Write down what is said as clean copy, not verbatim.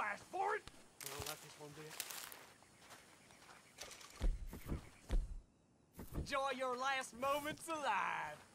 asked for it! Well, not this one bit. Enjoy your last moments alive!